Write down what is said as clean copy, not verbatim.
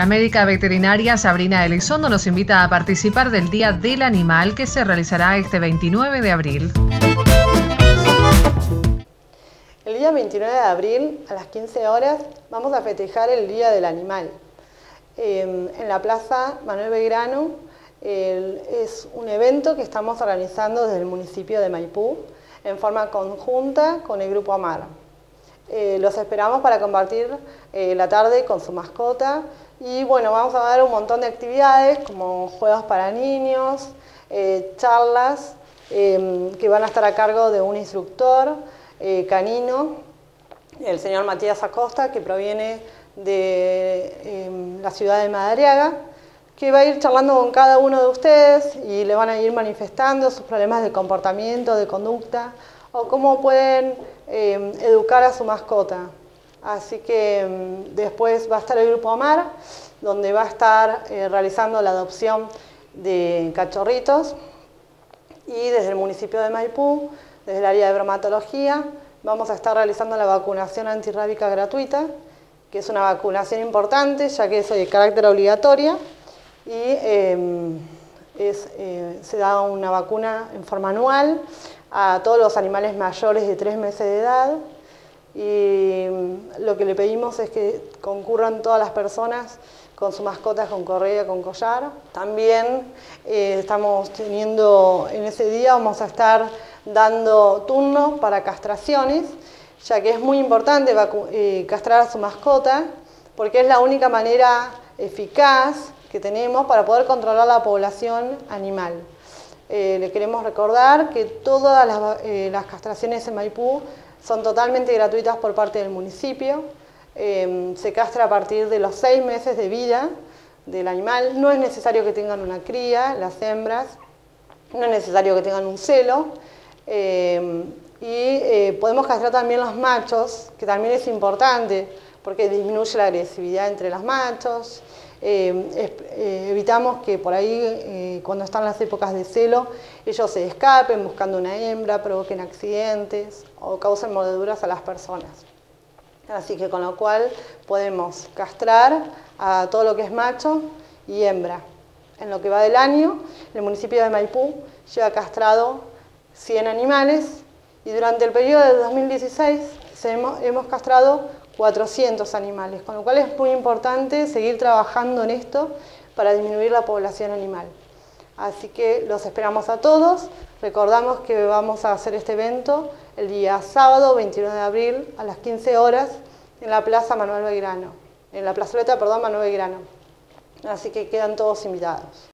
La médica veterinaria Sabrina Elizondo nos invita a participar del Día del Animal que se realizará este 29 de abril. El día 29 de abril a las 15 horas vamos a festejar el Día del Animal. En la Plaza Manuel Belgrano es un evento que estamos organizando desde el municipio de Maipú en forma conjunta con el Grupo AMAR. Los esperamos para compartir la tarde con su mascota y bueno, vamos a dar un montón de actividades como juegos para niños, charlas que van a estar a cargo de un instructor canino, el señor Matías Acosta, que proviene de la ciudad de Madariaga, que va a ir charlando con cada uno de ustedes y le van a ir manifestando sus problemas de comportamiento, de conducta, o cómo pueden educar a su mascota. Así que después va a estar el Grupo AMAR, donde va a estar realizando la adopción de cachorritos, y desde el municipio de Maipú, desde el área de bromatología, vamos a estar realizando la vacunación antirrábica gratuita, que es una vacunación importante, ya que es de carácter obligatoria, y se da una vacuna en forma anual a todos los animales mayores de 3 meses de edad, y lo que le pedimos es que concurran todas las personas con sus mascotas con correa, con collar. También estamos teniendo, en ese día vamos a estar dando turno para castraciones, ya que es muy importante castrar a su mascota, porque es la única manera eficaz que tenemos para poder controlar la población animal. Le queremos recordar que todas las castraciones en Maipú son totalmente gratuitas por parte del municipio. Se castra a partir de los 6 meses de vida del animal. No es necesario que tengan una cría, las hembras, no es necesario que tengan un celo. Podemos castrar también los machos, que también es importante porque disminuye la agresividad entre los machos. Evitamos que por ahí, cuando están las épocas de celo, ellos se escapen buscando una hembra, provoquen accidentes o causen mordeduras a las personas. Así que con lo cual podemos castrar a todo lo que es macho y hembra. En lo que va del año, el municipio de Maipú lleva castrado 100 animales y durante el periodo de 2016 hemos castrado 400 animales, con lo cual es muy importante seguir trabajando en esto para disminuir la población animal. Así que los esperamos a todos. Recordamos que vamos a hacer este evento el día sábado 29 de abril a las 15 horas en la Plaza Manuel Belgrano, en la plazoleta, Manuel Belgrano. Así que quedan todos invitados.